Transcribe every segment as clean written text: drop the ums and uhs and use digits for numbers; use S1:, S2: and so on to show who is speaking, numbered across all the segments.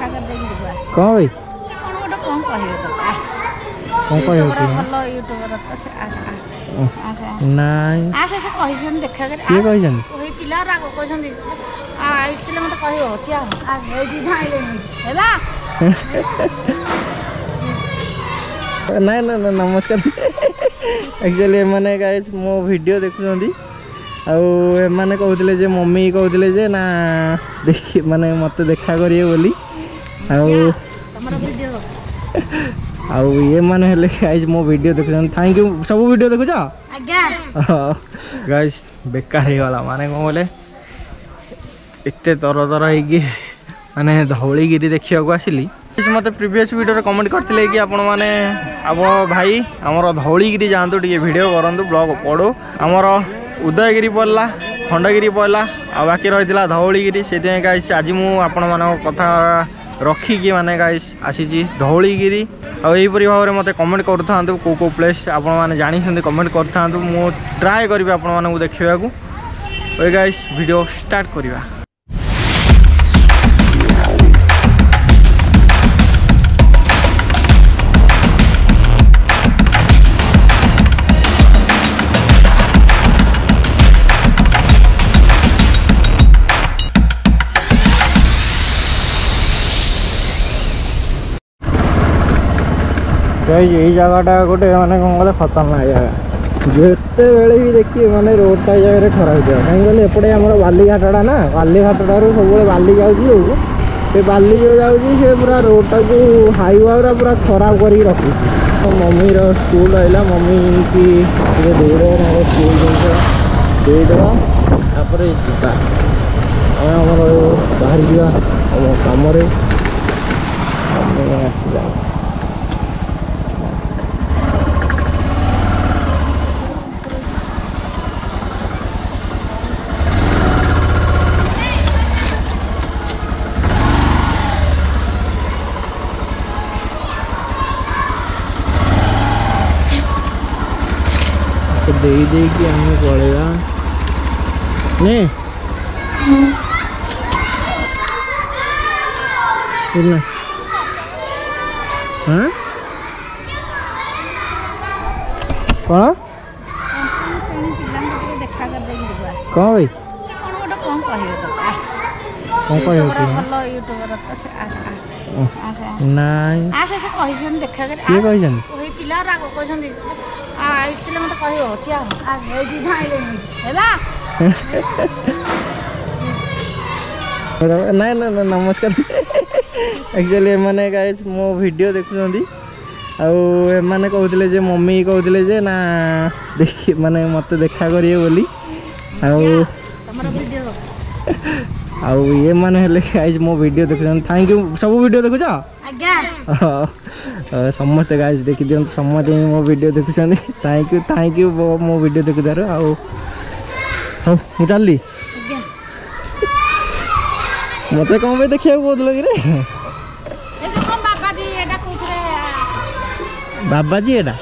S1: देखा कर देगी दुआ
S2: कौन भाई
S1: कौन गोटे कौन कहियो तो
S2: कौन कहियो
S1: भल यूट्यूबर तो से
S2: नाई
S1: आसे से कहिसन देखा कर
S2: के कहिसन
S1: ओही पिला राग कहिसन इसले मते कहियो छिया आ हेजी भाईले हैला
S2: ना ना ना नमस्कार एक्चुअली मैंने गाइस मो वीडियो देखुछंदी आउ माने कहउतले जे मम्मी कहउतले जे ना देखि माने मते देखा करिए बोली आउ
S1: तमरा वीडियो
S2: आउ ये माने हेले गाइस मो वीडियो देखुछन थैंक यू सब वीडियो देखुछ
S1: आज्ञा
S2: गाइस बेकार हे वाला माने को बोले इत्ते तर तर हेगी माने धौलीगिरी देखिया को आसिली मत प्रीवियस वीडियो रे कमेंट करथिले कि आपण माने अब भाई हमर धौलीगिरी जानतो टिके वीडियो करंतु ब्लॉग पड़ो हमर उदयगिरी पड़ला खंडगिरी पड़ला आ बाकी रहितला धौलीगिरी सेते गाइस आज मु आपण मानो कथा रखी कि माने गाइस आसीची धौलीगिरी आ एही परि भाव रे मते कमेंट करथांतु को प्लेस आपण माने जानि संदे कमेंट करथांतु मु ट्राई करबी आपण माने देखिबा को ओए गाइस वीडियो स्टार्ट करबा यही जगहटा गोटे मैंने कौन कले खतरनाक जगह जिते बेले भी देखिए मैंने रोडटा जगह खराब हो कहीं कहले एपटे आम बालीघाटा ना बालीघाटार सब बाली जाऊँ बाली जो जाऊँगी पूरा रोडटा को हाईवे पूरा खराब कर रखी मम्मी स्कूल आइला मम्मी की देदेव स्कूल जिन देदेवा जापर आम बाहरी जावा कम दे कि हमें पड़ेगा नहीं हाँ कौन
S1: देखा कर देगी दुआ
S2: कौन भाई
S1: कौन गोटे कौन कहियो तो
S2: कौन कहियो
S1: भल यूट्यूबर तो से
S2: नाई
S1: आसे से कहिसन देखा कर
S2: के कहिसन
S1: ओही पिला राग कहिसन इसले मते कहियो छिया आ हेजी भाईले हैला
S2: ना ना ना नमस्कार एक्चुअली मैंने गाइस मो वीडियो देखुछंदी आउ माने कहउतले जे मम्मी कहउतले जे ना देखि माने मते देखा करिए बोली आउ
S1: तमरा वीडियो
S2: आउ ये माने हेले गाइस मो वीडियो देखुछन थैंक यू सब वीडियो देखुछ
S1: आज्ञा
S2: समस्त गाइस देखि दियन समस्त मो वीडियो देखुछन थैंक यू मो वीडियो देखुदार आउ हो मु चलली मते कौन भाई देखिया बहुत लगी रे
S1: ए जो कोन बाबा जी एटा कोथरे
S2: बाबा जी एटा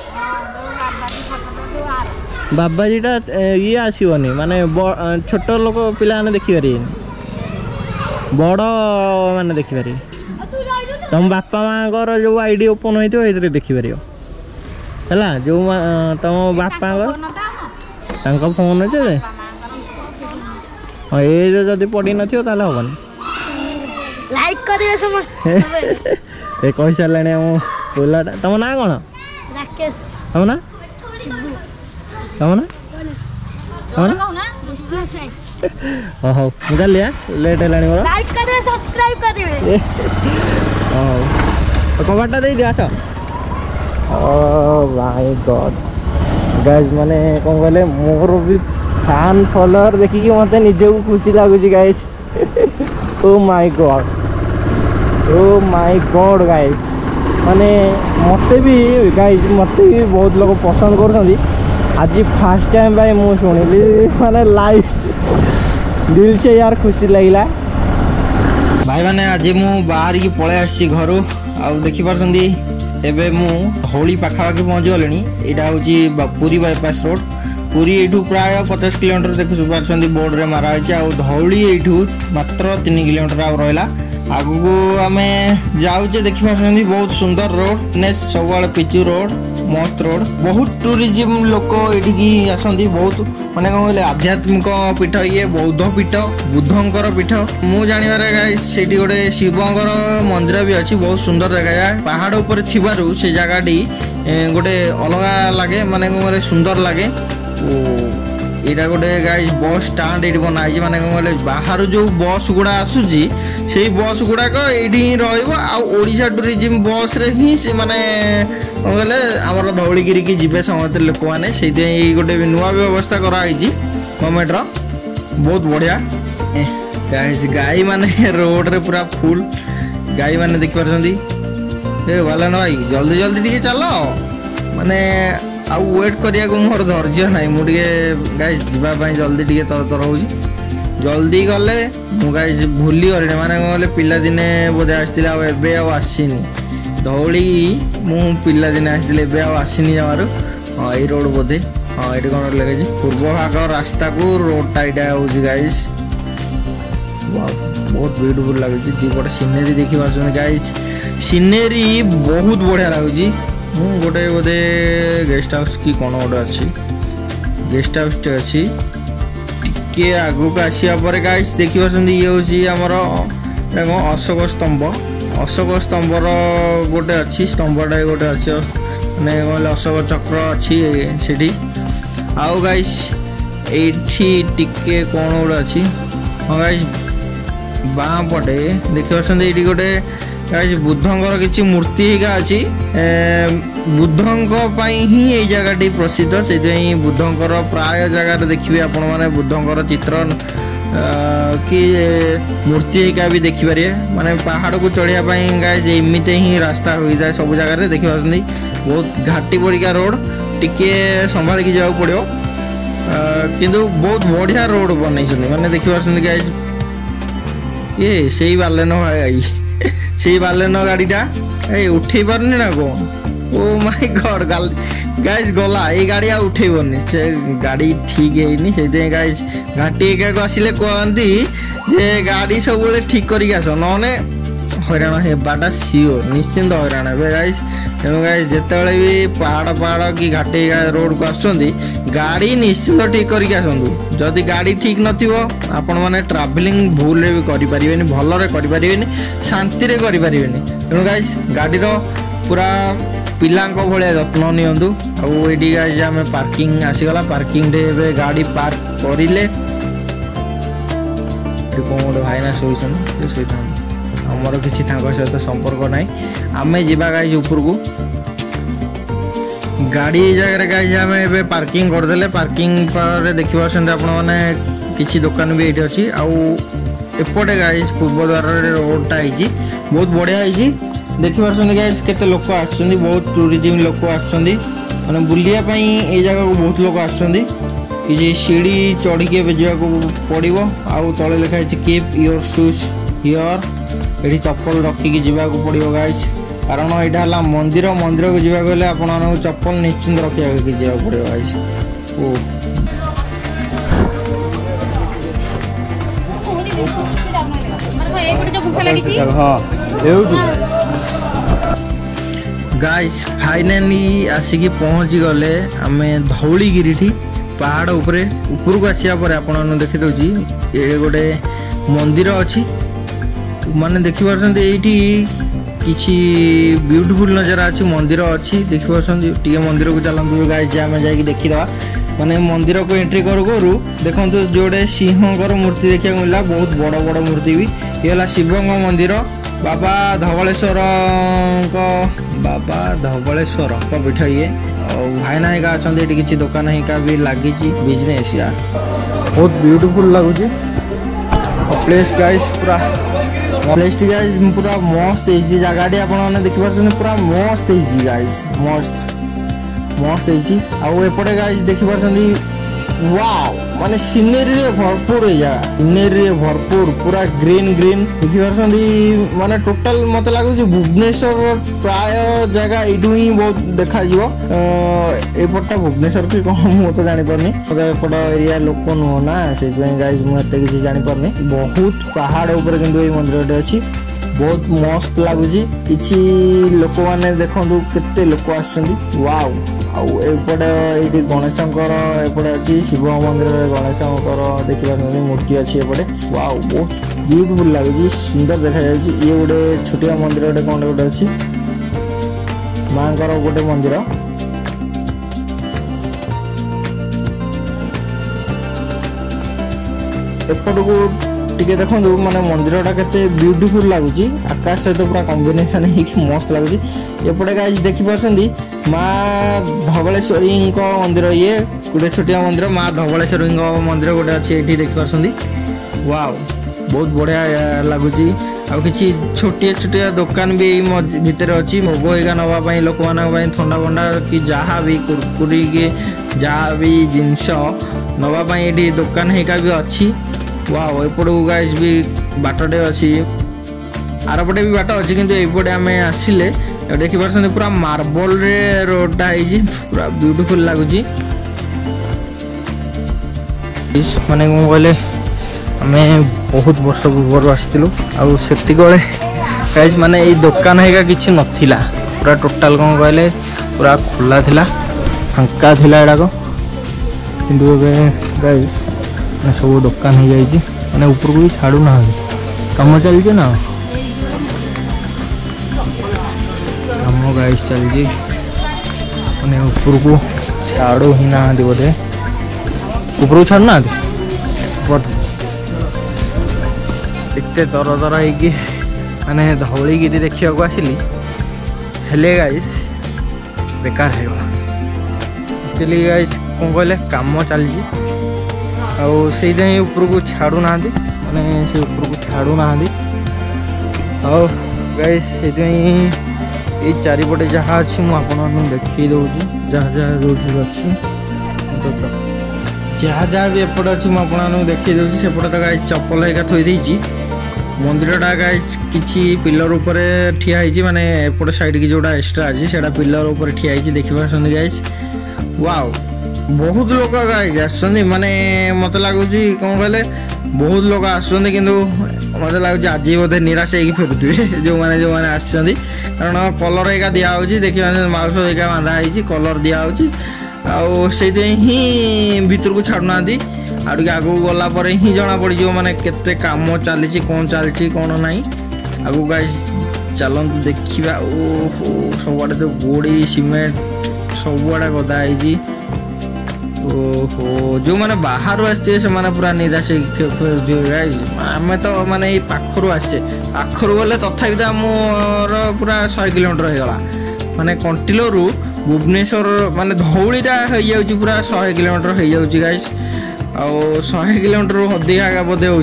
S2: बाबा जीटा ये आसीबनी माने छोट लोक पिला माने देखि पारे बड़ माने देखि पारे तुम बापा माँ जो आईडी ओपन होती देखी पार है जो तुम बापा फोन अच्छे हाँ ये जो जब पड़ी न हेनी
S1: लाइक करिवे समस्त
S2: ए कहि सारलाणी हम बोलाटा तुम ना कौन
S1: राकेश
S2: तुम ना
S1: शिबू
S2: तुम ना
S1: तुम ना बिजनेस है
S2: हो चल लेट है
S1: लाइक करिवे सब्सक्राइब करिवे
S2: कबाटा दे दिया ओह माय गॉड गाइस माने कौन कहले मोर भी फैन फॉलोअर देखिए मत निजे को खुशी लगुच guys oh my god guys माने मत भी गाइस मत भी बहुत लोग पसंद कर आज फास्ट टाइम भाई मुझे शुणिली माने लाइव दिल से यार खुशी लगला भाई मैंने आज मु बाहर की पळे आसी घर आ देखि पारछंदी एबे मु होली पाखापाखि पहुँच गले यहाँ हूँ पुरी बाईपास रोड पुरी एठू प्राय 50 किलोमीटर देखु पारछंदी बोर्ड रे मारा होछि आ धौली एठू मात्र 3 किलोमीटर आ रहला आगु आमे जाऊे देखिपारे बहुत सुंदर रोड ने सब पिचु रोड मस्त रोड बहुत टूरिज्म लोक ये आसती बहुत माने कौन कहले आध्यात्मिक पीठ ये बौद्ध पीठ बुद्धंकर पीठ मु जानिबारे गाइस सेठी गोटे शिवंकर मंदिर भी अच्छी बहुत सुंदर देखा जाए पहाड़ ऊपर थिबारु से जगहटी गोटे अलगा लगे माने कौन सुंदर लगे यहाँ गोटे गाइस बस स्टाण्ड ये बनाई माने कौन कहले बाहर जो बस गुड़ा आसूची से बस गुड़ाक ये रोशा टूरिज्म बस रे ही से माने कौन कहले आमर धौलीगिरी की जीवे समस्त लोक मैंने से गोटे नुआ व्यवस्था कराई गवर्नमेंट बहुत बढ़िया गाइस गाई माने रोड रे पूरा फुल गाई माने देख पारे भला न भाई जल्दी जल्दी टे चल माने आउ वेट करिया को मोर धैर्य ना मुझे गाइस जावाई जल्दी टे तर हो जल्दी गले मु गाइस भूली गली माने कौन पिला दिने बोधे आसती आसीनी धौली मु पिला दिने आसती आसीनी जमार हाँ ये रोड बोधे हाँ ये कौन लगे पूर्व भाग रास्ता को रोडटा यहाँ हूँ गाइस बहुत ब्यूटीफुल लगे दीपटे सीनेरी देखी पार्छ गाइस सीनेरी बहुत बढ़िया लगुच गोटे बोधे गेस्ट हाउस कि कौन गोटे अच्छी गेस्ट हाउस टे अच्छी टे आगू आसा गाइस देखी पार्छ ये हूँ आमर अशोक स्तंभर गोटे अच्छी स्तंभटा गोटे अच्छी मैंने कहले अशोक चक्र अच्छी से आउ गाइस ये कौन गोटे अच्छी हाँ गाइस बाँ पटे देखी पार्छ ये गोटे गाइस बुद्धंकर किसी मूर्ति अच्छी बुद्धंक ही ये जगह प्रसिद्ध से बुद्धंकर प्राय जगह देखिए आपण मैंने बुद्धंकर चित्र कि मूर्ति भी देखिपारे माने पहाड़ को चढ़ाई गाइस एमती ही रास्ता हो जाए सब जगह देखी पार्टी बहुत घाटी परिका रोड टिके संभाल की जाओ पड़ो किंतु बहुत बढ़िया रोड बनई माने देखी पार्टी गाइस ये से बालेनो आई से बालेनो गाड़ीटा ए उठे पारनी ना कौन ओ माय गॉड गाइस गला ये गाड़ी आ उठेबनी से गाड़ी ठीक है से गाइस घाटी एक आसिले कहती जे गाड़ी सब ठीक करके आस नने हैरान हेबाटा सियोर निश्चिंत हैरान हे गाइस तेणु गाइस जिते भी पहाड़ कि घाटी रोड को आसुँच गाड़ी निश्चिंत ठीक करके आसतु जदि गाड़ी ठीक नथिबो आपण माने ट्रैवलिंग भूल रे भी करि परिबेनी भल रे करि परिबेनी शांति रे करि परिबेनी तेणु गाइस गाड़ी रो पूरा पिलांको भलिया जत्न नियंतु आउ एडी गाइस आमे पार्किंग आसीगला पार्किंग रे गाड़ी पार्क करिले कौन गोटे भाईना शोन आमर किसी सहित संपर्क ना आम जा गाइस ऊपर को गाड़ी जगह गाइस आम ए पार्किंग करदे पार्किंग पर देखी पारे किसी दुकान भी ये अच्छी आउटे गाइस पूर्व द्वार रोडटा है बहुत बढ़िया है देखी पार्टी गाइस केते लोक आसुँच बहुत टूरिज्म लोक आसुँच माने बुलियापाई ये जगह को बहुत लोग आसुँच कि सीढ़ी चढ़ी जावाक पड़ो आउ तले लिखाई कीप योर शूज हियर ये चप्पल रखिकी जावाक पड़ो गाइस कारण यहाँ मंदिर मंदिर को जावाक गले आपण चप्पल निश्चिंत रखा जावाक पड़ो गाइस गाइस फाइनाली आसिकी पहुँची गले आम धौलीगिरी ठी पहाड़ उपरे ऊपर को आसिया पर आपण देखि दउची ये गोटे मंदिर अच्छी माने देखि पारछन्ती एठी किछि ब्यूटीफुल नजारा अच्छी मंदिर अच्छी देखि पारछन्ती टिके मंदिर को चलंतु गाइस आम जाई देखि दवा माने मंदिर को एंट्री करू करू देखंतु जोड़े सिंहकर मूर्ति देखिया मिला बहुत बड़ बड़ मूर्ति भी ये हला शिवंग मंदिर बाबा धवलेश्वर का पीठ ये भाईना हिका अच्छा किसी दुकान हिका भी लगी बिजनेस यार बहुत ब्यूटीफुल लगुच प्लेस गाइस पूरा प्लेस गाइस पूरा मस्त है जगह आपने देखी पार्टी पूरा मस्त है गाइस मस्त मस्त है आउ एपटे गाइस देखी पार्टी वाओ माने सीनेरी रे भरपूर है जगह सीनेरी रे भरपूर पूरा ग्रीन ग्रीन देखी पार्टी माने टोटल मत लागुच भुवनेश्वर प्राय जगह इडू ही बहुत देखा जीवो एपटा भुवनेश्वर की कौन मु तो जानि परनी एपट एरिया लोक नुह ना से गाइस मु एते किसी जानि परनी बहुत पहाड़ ऊपर किंतु ए मंदिर अच्छी बहुत मस्त लगुच किसी लोक मैंने देखु केते लोक आउ एपटे ये गणेशंकर एपटे अच्छी शिव मंदिर गणेशंकर देखिए मूर्ति अच्छी एपटे वाओ बहुत ब्यूटीफुल लगुच सुंदर देखा जाए। ये गोटे छोटिया मंदिर गोटे कौन गोटे अच्छी माँ गोटे मंदिर एपट को टिके देखो माने मंदिरटा केते ब्यूटीफुल लगुच आकाश सहित पूरा कॉम्बिनेशन मस्त लगुच। एपटे गाइस देखि परछंदी माँ धवलेश्वरी मंदिर ये गोटे छोटिया मंदिर माँ धवलेश्वरी मंदिर गोटे अच्छी ये देखि परछंदी वाओ बहुत बढ़िया लगुच। आउ कि छोटिया छोटिया दुकान भी भितर अच्छी भोग होगा नापी लोक मान थंडा फंडा कि जहाँ भी कुरकुरी कि जहाँ भी जिनस नापी ये दुकान हेका भी अच्छी वाओ। एपटू गाइस भी बाटटे अच्छी आरपटे भी बाट अच्छी किंतु एपटे आम आसिले देखि पारछन पूरा मार्बल रे रोडटा है पूरा ब्यूटीफुल लगुच। माने कौन कहले आम बहुत वर्ष पूर्व आसलु आती गाइस माने ये दुकान हेका किसी नथिला पूरा टोटाल कौन कहले पूरा खोला थिला फांका थिला एडाक किंतु गाइस सब दुकान हो जाए मैंने ऊपर को भी छाड़ू ना कम चलचे ना कम गाइस चलती मैंने ऊपर को छाड़ू ही ना बोधे ऊपर को छाड़ू ना एते दर दर होने धौलीगिरी देखा आसली हेले गाइस बेकार है एक्चुअली गाइस कौन कहले काम चलती से ऊपर को छाड़ू ना माने से ऊपर को छाड़ू ना गाइस ये चारिपटे जहाँ अच्छी मुझे देखी दूसरी जहाँ जहाँ रोड अच्छी जहाँ जहाँ भी एपटे अच्छी मुझे देखी दूसरी सेपटे तो गाइस चप्पल हेका थोड़ी मंदिरटा गाइस किसी पिलर उपर ठिया माने एपटे साइड की जोड़ा एक्स्ट्रा अच्छी से पिलर उपर ठिया देखी पार्टी गाइस वाओ बहुत लोग गाइस आसुँच माने मत लगुच कौन कहले बहुत लोग आसुँच किंतु मत लगुच आज बोधे निराश हो फेरुवे जो मैंने आसुँच कारण कलर एका दिखाई देखिए माउस एका बांधा कलर दिखाई ही भितर को छाड़ूना आगे आगू गला ही जना पड़ माने केते काम चली कौन चलती कौन ना आगू गाइस चलतु देखा ओहो सबुआड़े तो गोड़ी सिमेंट सबुआड़े गदा ओहो जो मैंने बाहर आसते से मैंने पूरा निराश आम तो माने पाखर आसे पाखर गले तथापि तो मोर पूरा 100 किलोमीटर होगा माने कंटिलोर भुवनेश्वर माने धौलीटा हो जाऊँ पूरा 100 किलोमीटर हो जाऊँ गाइस आउ 100 किलोमीटर अधिका बोधे हो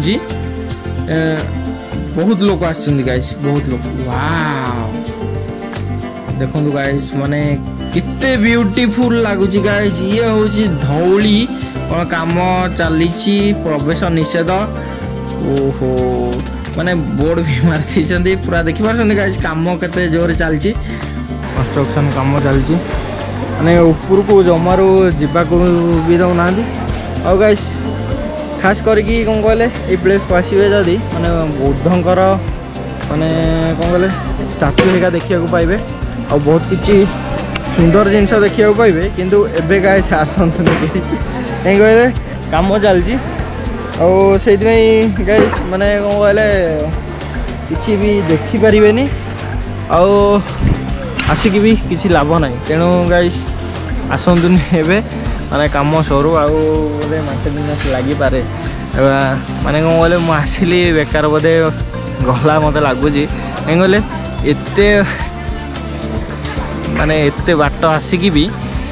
S2: बहुत लोग आसुँच गाइस बहुत लोग वाओ देखो गाइस माने कितने ब्यूटीफुल लगुच गाइस ये हूँ धौली कौन काम चली प्रवेश निषेध ओहो माने बोर्ड भी मारी पूरा देखी पार्टी गाइस काम केते जोर चलती कंस्ट्रक्शन काम चलती माने ऊपर को जमारू जावाक भी दौना और गाइस खास करके कौन कहले ये प्लेस को आसवे जदि माने बुद्धंकर माने कौन कहले स्टाच्यू हेका देखा पाइबे और बहुत किसी सुंदर जिनस देखा पाइबे किंतु एबे गाइस आसतु कहीं कहले काम चलती और से गाइस माने कौन कहले किसी भी देखिपारे आसिकी भी किसी लाभ ना तेणु गाइस आसतुनि एबे माने काम सरू आधे मास दिन लगिपे माने कौन कहले मुझे आसली बेकार बोधे गला मत लगुच कहीं कहले एते माने एते बाट आसिकी भी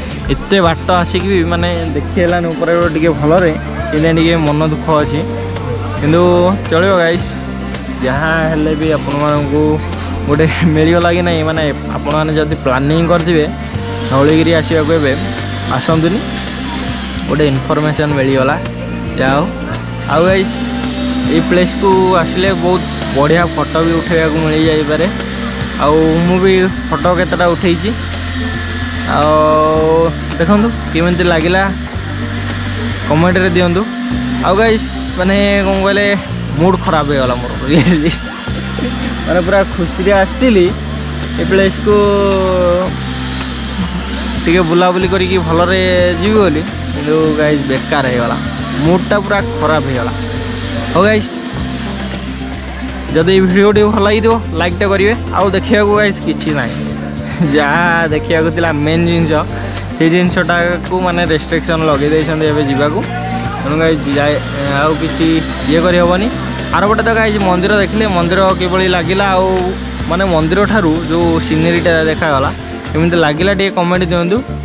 S2: माने देखिलान ऊपर टे भलरे से मन दुख अच्छी किंतु चलो गाइस जहाँ हेल्ले भी आपण मानू गोटे मिलगला कि नहीं माने आपण मैंने जब प्लानिंग करेंगे धौलीगिरी आसवाक आसतुनि गोटे इनफॉरमेशन मिलगला जाओ आउ गाइस ये प्लेस को आसिले बहुत बढ़िया फोटो भी उठेगा मिल जापे आउ भी फोटो केतटा उठे देखु केमी लगे कमेंट रे दिंतु आउ गाइस माने कौन कहले मूड खराब हो गला मोर मैंने पूरा खुशी आसती ए प्लेस को टे बुलाबुली करी भलरे जीवी बोली कि गाइज बेकार होगला मूडटा पूरा खराब होगला। हो गाइज जदि भिडियो भल लगी लाइकटा करेंगे आउ देखा गाइज कि ना जहाँ देखा मेन जिनस से जिनसटा को माने रेस्ट्रिक्शन लगे जावाक तेणु गाइज आउ कि ये करहबनी। आर गोटे तो गाइज मंदिर देखिले मंदिर किभली लगिला माने मंदिर ठारू जो सीनेरीटा देखागला एमती लगिला टे कमेंट दिंतु।